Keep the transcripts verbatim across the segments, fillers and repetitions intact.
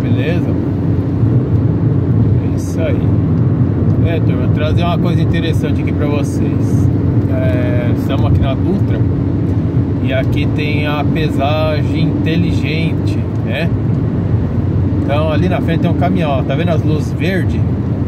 beleza? É isso aí. É, turma, vou trazer uma coisa interessante aqui pra vocês. É, estamos aqui na Dutra e aqui tem a pesagem inteligente, né? Então ali na frente tem um caminhão, ó, tá vendo as luzes verdes?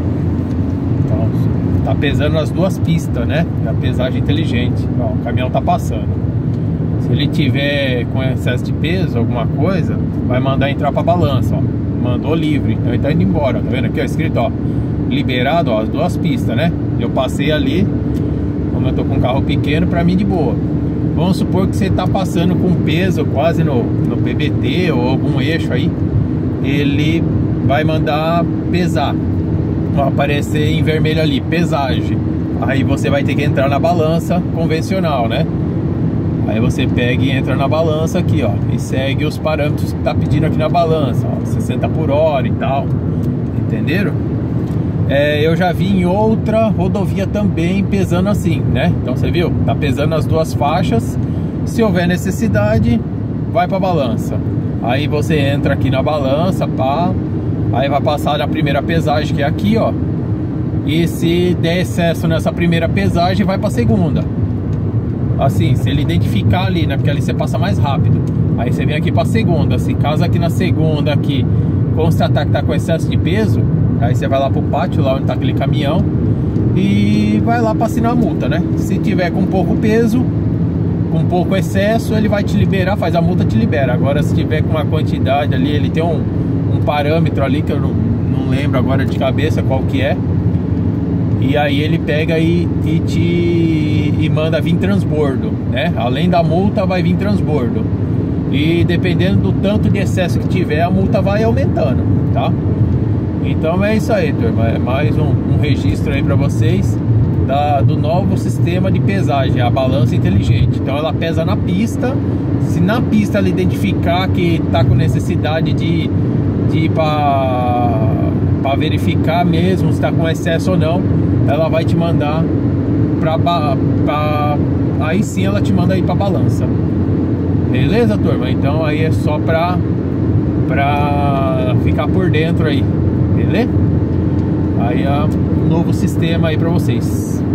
Então, tá pesando nas duas pistas, né? A pesagem inteligente. Ó, o caminhão tá passando. Se ele tiver com excesso de peso, alguma coisa, vai mandar entrar pra balança, ó. Mandou livre, então ele tá indo embora. Tá vendo aqui, ó, escrito, ó, liberado, ó, as duas pistas, né? Eu passei ali, como eu tô com um carro pequeno, pra mim de boa. Vamos supor que você tá passando com peso quase no, no P B T ou algum eixo aí, ele vai mandar pesar. Vai aparecer em vermelho ali, pesagem. Aí você vai ter que entrar na balança convencional, né? Aí você pega e entra na balança aqui, ó, e segue os parâmetros que tá pedindo aqui na balança, ó, sessenta por hora e tal. Entenderam? É, eu já vi em outra rodovia também pesando assim, né? Então você viu? Tá pesando as duas faixas. Se houver necessidade, vai pra balança. Aí você entra aqui na balança, pá. Aí vai passar a primeira pesagem, que é aqui, ó. E se der excesso nessa primeira pesagem, vai pra segunda. Assim, se ele identificar ali, né? Porque ali você passa mais rápido. Aí você vem aqui pra segunda. Se caso aqui na segunda aqui constatar que tá com excesso de peso, aí você vai lá pro pátio, lá onde tá aquele caminhão, e vai lá pra assinar a multa, né? Se tiver com pouco peso, com pouco excesso, ele vai te liberar, faz a multa, te libera. Agora se tiver com uma quantidade ali, ele tem um, um parâmetro ali que eu não, não lembro agora de cabeça qual que é. E aí ele pega e, e te e manda vir transbordo, né? Além da multa vai vir transbordo. E dependendo do tanto de excesso que tiver, a multa vai aumentando, tá? Então é isso aí, turma. É mais um, um registro aí pra vocês da, do novo sistema de pesagem, a balança inteligente. Então ela pesa na pista. Se na pista ela identificar que tá com necessidade de, de ir pra, pra verificar mesmo se tá com excesso ou não, ela vai te mandar pra, pra aí sim ela te manda ir pra balança. Beleza, turma? Então aí é só pra, pra ficar por dentro aí. Beleza? Aí é um novo sistema aí pra vocês.